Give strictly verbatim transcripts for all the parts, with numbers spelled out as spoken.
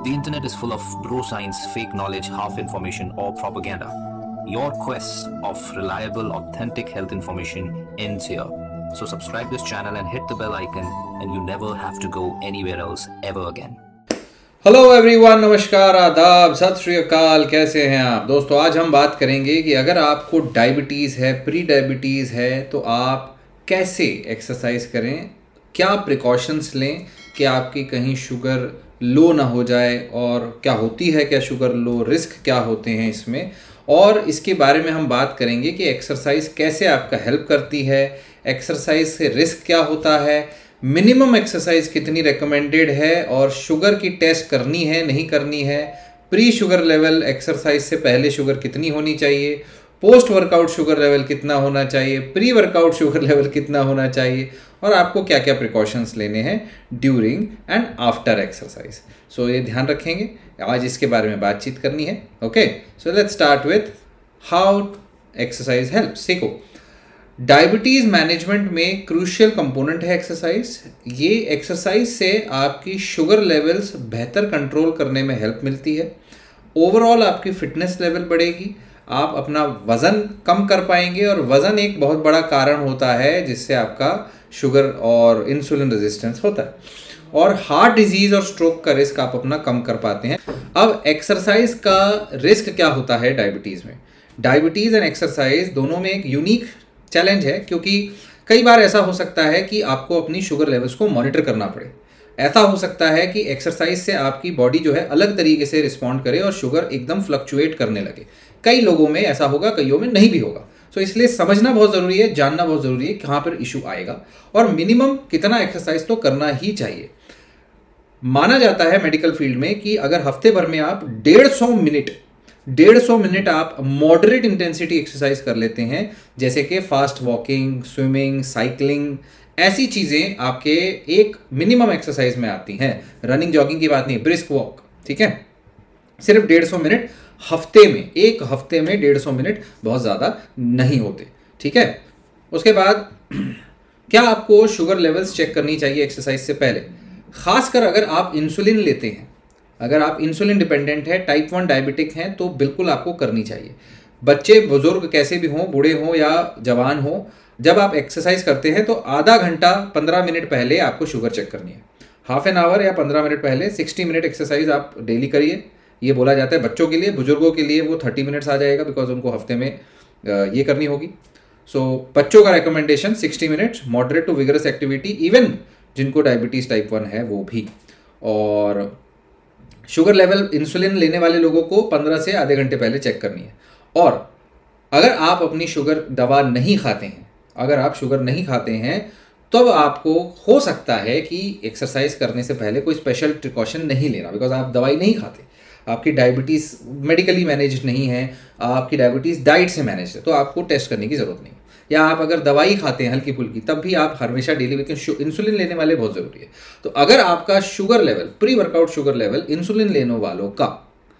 The internet is full of bro science, fake knowledge, half information, or propaganda. Your quest of reliable, authentic health information ends here. So subscribe this channel and hit the bell icon, and you never have to go anywhere else ever again. Hello everyone, नमस्कार, आदाब, सत श्री अकाल। कैसे हैं आप दोस्तों? आज हम बात करेंगे कि अगर आपको डायबिटीज़ है, प्री डायबिटीज़ है, तो आप कैसे एक्सरसाइज करें, क्या प्रिकॉशंस लें कि आपकी कहीं शुगर लो ना हो जाए, और क्या होती है क्या शुगर लो, रिस्क क्या होते हैं इसमें, और इसके बारे में हम बात करेंगे कि एक्सरसाइज कैसे आपका हेल्प करती है, एक्सरसाइज से रिस्क क्या होता है, मिनिमम एक्सरसाइज कितनी रिकमेंडेड है, और शुगर की टेस्ट करनी है नहीं करनी है, प्री शुगर लेवल एक्सरसाइज से पहले शुगर कितनी होनी चाहिए, पोस्ट वर्कआउट शुगर लेवल कितना होना चाहिए, प्री वर्कआउट शुगर लेवल कितना होना चाहिए, और आपको क्या क्या प्रिकॉशंस लेने हैं during and after exercise. So ये ध्यान रखेंगे, आज इसके बारे में बातचीत करनी है। Okay, so let's start with how exercise helps. देखो, डायबिटीज़ मैनेजमेंट में क्रूशियल कंपोनेंट है एक्सरसाइज। ये एक्सरसाइज से आपकी शुगर लेवल्स बेहतर कंट्रोल करने में हेल्प मिलती है। ओवरऑल आपकी फिटनेस लेवल बढ़ेगी, आप अपना वज़न कम कर पाएंगे, और वज़न एक बहुत बड़ा कारण होता है जिससे आपका शुगर और इंसुलिन रेजिस्टेंस होता है, और हार्ट डिजीज़ और स्ट्रोक का रिस्क आप अपना कम कर पाते हैं। अब एक्सरसाइज का रिस्क क्या होता है डायबिटीज़ में? डायबिटीज़ एंड एक्सरसाइज दोनों में एक यूनिक चैलेंज है, क्योंकि कई बार ऐसा हो सकता है कि आपको अपनी शुगर लेवल्स को मॉनिटर करना पड़े। ऐसा हो सकता है कि एक्सरसाइज से आपकी बॉडी जो है अलग तरीके से रिस्पॉन्ड करे और शुगर एकदम फ्लक्चुएट करने लगे। कई लोगों में ऐसा होगा, कईयों में नहीं भी होगा। सो इसलिए समझना बहुत ज़रूरी है, जानना बहुत ज़रूरी है कहाँ पर इशू आएगा, और मिनिमम कितना एक्सरसाइज तो करना ही चाहिए। माना जाता है मेडिकल फील्ड में कि अगर हफ्ते भर में आप डेढ़ सौ मिनट डेढ़ सौ मिनट आप मॉडरेट इंटेंसिटी एक्सरसाइज कर लेते हैं, जैसे कि फास्ट वॉकिंग, स्विमिंग, साइकिलिंग, ऐसी चीज़ें आपके एक मिनिमम एक्सरसाइज में आती हैं। रनिंग जॉगिंग की बात नहीं, ब्रिस्क वॉक, ठीक है। सिर्फ डेढ़ सौ मिनट हफ्ते में, एक हफ्ते में डेढ़ सौ मिनट बहुत ज़्यादा नहीं होते, ठीक है। उसके बाद क्या आपको शुगर लेवल्स चेक करनी चाहिए एक्सरसाइज से पहले? खासकर अगर आप इंसुलिन लेते हैं, अगर आप इंसुलिन डिपेंडेंट है, टाइप वन डायबिटिक हैं, तो बिल्कुल आपको करनी चाहिए। बच्चे, बुजुर्ग, कैसे भी हों, बूढ़े हों या जवान हों, जब आप एक्सरसाइज करते हैं तो आधा घंटा पंद्रह मिनट पहले आपको शुगर चेक करनी है। हाफ एन आवर या पंद्रह मिनट पहले सिक्सटी मिनट एक्सरसाइज आप डेली करिए। ये बोला जाता है बच्चों के लिए, बुजुर्गों के लिए वो थर्टी मिनट्स आ जाएगा, बिकॉज उनको हफ्ते में ये करनी होगी। सो बच्चों का recommendation sixty minutes, moderate to vigorous activity, even जिनको डायबिटीज़ टाइप वन है वो भी। और शुगर लेवल इंसुलिन लेने वाले लोगों को पंद्रह से आधे घंटे पहले चेक करनी है। और अगर आप अपनी शुगर दवा नहीं खाते हैं, अगर आप शुगर नहीं खाते हैं, तब तो आपको हो सकता है कि एक्सरसाइज करने से पहले कोई स्पेशल प्रिकॉशन नहीं लेना, बिकॉज आप दवाई नहीं खाते, आपकी डायबिटीज़ मेडिकली मैनेज नहीं है, आपकी डायबिटीज़ डाइट से मैनेज है, तो आपको टेस्ट करने की ज़रूरत नहीं। या आप अगर दवाई खाते हैं हल्की फुल्की, तब भी आप हमेशा डेली लेकिन इंसुलिन लेने वाले बहुत ज़रूरी है। तो अगर आपका sugar level, pre workout sugar level insulin लेने वालों का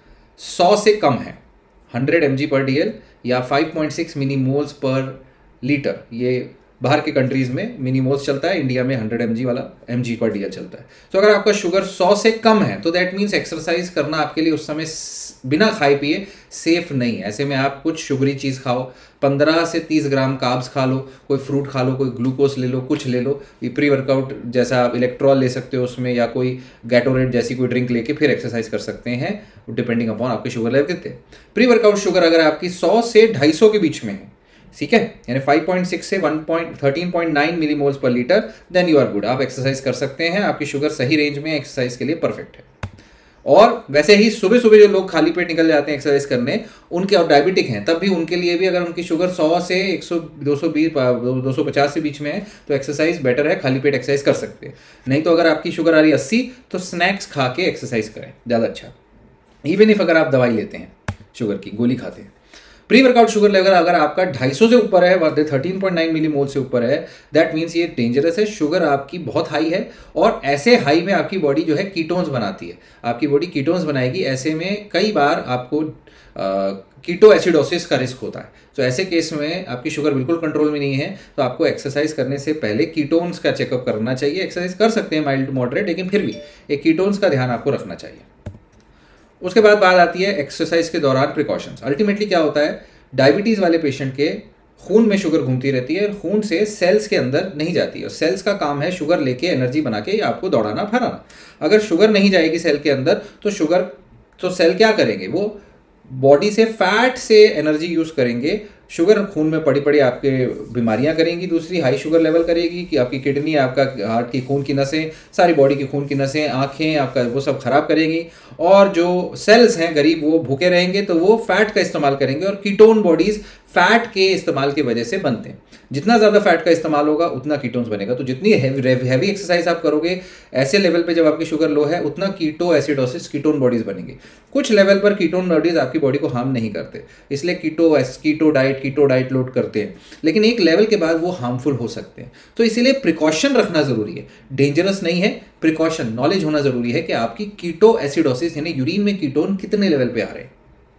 सौ से कम है, hundred M G per D L या five point six mini moles per litre, ये बाहर के कंट्रीज़ में मिनी मोल्स चलता है, इंडिया में हंड्रेड एम जी वाला M G per D L चलता है। तो अगर आपका शुगर सौ से कम है, तो दैट मीन्स एक्सरसाइज करना आपके लिए उस समय बिना खाए पिए सेफ नहीं है। ऐसे में आप कुछ शुगरी चीज़ खाओ, पंद्रह से तीस ग्राम कार्ब्स खा लो, कोई फ्रूट खा लो, कोई ग्लूकोज ले लो, कुछ ले लो। ये प्री वर्कआउट जैसा आप इलेक्ट्रॉल ले सकते हो उसमें, या कोई गैटोरेट जैसी कोई ड्रिंक लेके फिर एक्सरसाइज कर सकते हैं, डिपेंडिंग अपॉन आपके शुगर लेवल कितने। प्री वर्कआउट शुगर अगर आपकी सौ से ढाई सौ के बीच में है, ठीक है, यानी फाइव पॉइंट सिक्स से one point thirteen point nine millimoles per litre, then you are good, आप एक्सरसाइज कर सकते हैं, आपकी शुगर सही रेंज में एक्सरसाइज के लिए परफेक्ट है। और वैसे ही सुबह सुबह जो लोग खाली पेट निकल जाते हैं एक्सरसाइज करने, उनके और डायबिटिक हैं, तब भी उनके लिए भी अगर उनकी शुगर सौ से एक सौ दो सौ बीस दो सौ पचास के बीच में है, तो एक्सरसाइज बेटर है, खाली पेट एक्सरसाइज कर सकते हैं। नहीं तो अगर आपकी शुगर आ रही है अस्सी, तो स्नैक्स खा के एक्सरसाइज करें, ज़्यादा अच्छा। इवन इफ अगर आप दवाई लेते हैं, शुगर की गोली खाते हैं, प्री वर्कआउट शुगर लेवल अगर आपका ढाई सौ से ऊपर है, thirteen point nine millimole से ऊपर है, दैट मीन्स ये डेंजरस है, शुगर आपकी बहुत हाई है। और ऐसे हाई में आपकी बॉडी जो है कीटोन्स बनाती है, आपकी बॉडी कीटोन्स बनाएगी। ऐसे में कई बार आपको कीटो एसिडोसिस का रिस्क होता है। तो ऐसे केस में आपकी शुगर बिल्कुल कंट्रोल में नहीं है, तो आपको एक्सरसाइज करने से पहले कीटोन्स का चेकअप करना चाहिए। एक्सरसाइज कर सकते हैं माइल्ड टू मॉडरेट, लेकिन फिर भी एक कीटोन्स का ध्यान आपको रखना चाहिए। उसके बाद बात आती है एक्सरसाइज के दौरान प्रिकॉशंस। अल्टीमेटली क्या होता है, डायबिटीज़ वाले पेशेंट के खून में शुगर घूमती रहती है और खून से सेल्स के अंदर नहीं जाती है, और सेल्स का काम है शुगर लेके एनर्जी बना के या आपको दौड़ाना भराना। अगर शुगर नहीं जाएगी सेल के अंदर तो शुगर तो सेल क्या करेंगे, वो बॉडी से फैट से एनर्जी यूज़ करेंगे, शुगर खून में पड़ी पड़ी आपके बीमारियां करेंगी, दूसरी हाई शुगर लेवल करेगी कि आपकी किडनी, आपका हार्ट की खून की नसें, सारी बॉडी की खून की नसें, आंखें, आपका वो सब खराब करेगी, और जो सेल्स हैं गरीब वो भूखे रहेंगे तो वो फैट का इस्तेमाल करेंगे, और कीटोन बॉडीज फैट के इस्तेमाल की वजह से बनते हैं। जितना ज़्यादा फैट का इस्तेमाल होगा उतना कीटोन्स बनेगा। तो जितनी हैवी एक्सरसाइज आप करोगे ऐसे लेवल पे जब आपकी शुगर लो है उतना कीटो एसिडोसिस कीटोन बॉडीज बनेंगी। कुछ लेवल पर कीटोन बॉडीज आपकी बॉडी को हार्म नहीं करते, इसलिए keto keto diet keto diet load करते हैं, लेकिन एक लेवल के बाद वो हार्मफुल हो सकते हैं। तो इसीलिए प्रिकॉशन रखना जरूरी है, डेंजरस नहीं है, प्रिकॉशन नॉलेज होना जरूरी है कि आपकी कीटो एसिडोसिस यानी यूरिन में कीटोन कितने लेवल पे आ रहे हैं।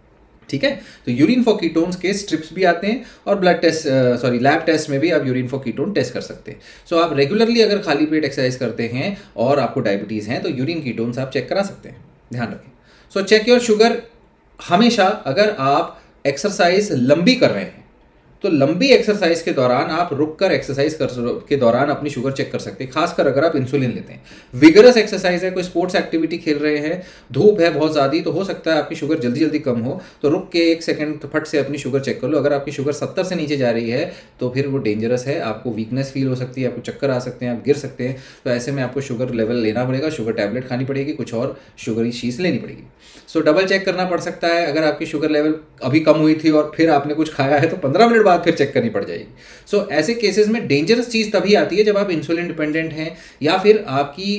ठीक है, तो यूरिन फॉर कीटोन्स के स्ट्रिप्स भी आते हैं और blood test sorry lab test में भी आप यूरिन फॉर कीटोन टेस्ट कर सकते हैं। सो so, आप रेगुलरली अगर खाली पेट एक्सरसाइज करते हैं और आपको डायबिटीज़ हैं तो यूरिन कीटोन्स आप चेक करा सकते हैं, ध्यान रखें। सो चेक योर शुगर हमेशा, अगर आप एक्सरसाइज लंबी कर रहे हैं तो लंबी एक्सरसाइज के दौरान आप रुक कर एक्सरसाइज कर के दौरान अपनी शुगर चेक कर सकते हैं, खासकर अगर आप इंसुलिन लेते हैं। विगरस एक्सरसाइज है, कोई स्पोर्ट्स एक्टिविटी खेल रहे हैं, धूप है बहुत ज़्यादा, तो हो सकता है आपकी शुगर जल्दी जल्दी कम हो, तो रुक के एक सेकंड फट से अपनी शुगर चेक कर लो। अगर आपकी शुगर सत्तर से नीचे जा रही है तो फिर वो डेंजरस है, आपको वीकनेस फील हो सकती है, आपको चक्कर आ सकते हैं, आप गिर सकते हैं। तो ऐसे में आपको शुगर लेवल लेना पड़ेगा, शुगर टैबलेट खानी पड़ेगी, कुछ और शुगरी चीज़ लेनी पड़ेगी। सो डबल चेक करना पड़ सकता है। अगर आपकी शुगर लेवल अभी कम हुई थी और फिर आपने कुछ खाया है तो पंद्रह मिनट बाद फिर चेक करनी पड़ जाएगी। सो so, ऐसे केसेस में डेंजरस चीज तभी आती है जब आप इंसुलिन डिपेंडेंट हैं या फिर आपकी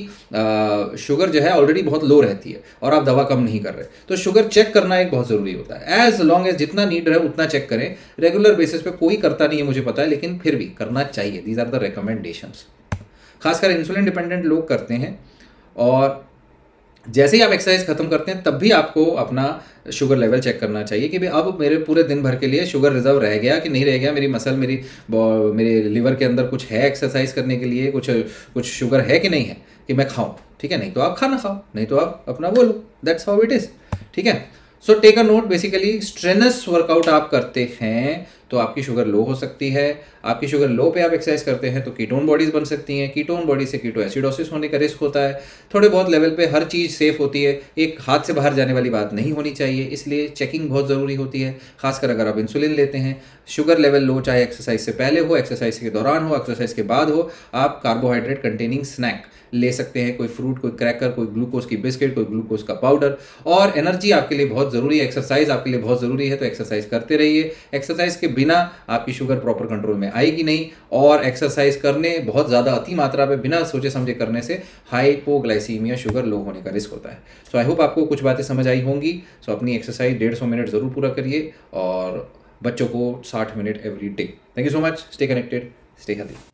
आ, शुगर जो है ऑलरेडी बहुत लो रहती है और आप दवा कम नहीं कर रहे। तो शुगर चेक करना एक बहुत जरूरी होता है। एज लॉन्ग एज जितना नीड रहे उतना चेक करें। रेगुलर बेसिस पे कोई करता नहीं है मुझे पता है, लेकिन फिर भी करना चाहिए। These are the recommendations. खासकर इंसुलिन डिपेंडेंट लोग करते हैं, और जैसे ही आप एक्सरसाइज खत्म करते हैं तब भी आपको अपना शुगर लेवल चेक करना चाहिए कि भाई अब मेरे पूरे दिन भर के लिए शुगर रिजर्व रह गया कि नहीं रह गया, मेरी मसल मेरी मेरे लिवर के अंदर कुछ है एक्सरसाइज करने के लिए, कुछ कुछ शुगर है कि नहीं है कि मैं खाऊं। ठीक है, नहीं तो आप खाना खाओ, नहीं तो आप अपना वो लो, दैट्स हाउ इट इज। ठीक है, so take a note, basically strenuous workout आप करते हैं तो आपकी शुगर लो हो सकती है। आपकी शुगर लो पे आप एक्सरसाइज करते हैं तो कीटोन बॉडीज बन सकती हैं। कीटोन बॉडी से कीटो एसिडोसिस होने का रिस्क होता है। थोड़े बहुत लेवल पे हर चीज़ सेफ होती है, एक हाथ से बाहर जाने वाली बात नहीं होनी चाहिए, इसलिए चेकिंग बहुत ज़रूरी होती है। खासकर अगर आप इंसुलिन लेते हैं, शुगर लेवल लो चाहे एक्सरसाइज से पहले हो, एक्सरसाइज के दौरान हो, एक्सरसाइज के बाद हो, आप कार्बोहाइड्रेट कंटेनिंग स्नैक ले सकते हैं, कोई फ्रूट, कोई क्रैकर, कोई ग्लूकोज की बिस्किट, कोई ग्लूकोज का पाउडर। और एनर्जी आपके लिए बहुत ज़रूरी है, एक्सरसाइज आपके लिए बहुत ज़रूरी है, तो एक्सरसाइज करते रहिए। एक्सरसाइज के बिना आपकी शुगर प्रॉपर कंट्रोल में आएगी नहीं, और एक्सरसाइज करने बहुत ज़्यादा अति मात्रा में बिना सोचे समझे करने से हाइपोग्लाइसीमिया, शुगर लो होने का रिस्क होता है। सो आई होप आपको कुछ बातें समझ आई होंगी। सो so, अपनी एक्सरसाइज डेढ़ सौ मिनट ज़रूर पूरा करिए और बच्चों को साठ minute every day. Thank you so much, stay connected, stay healthy.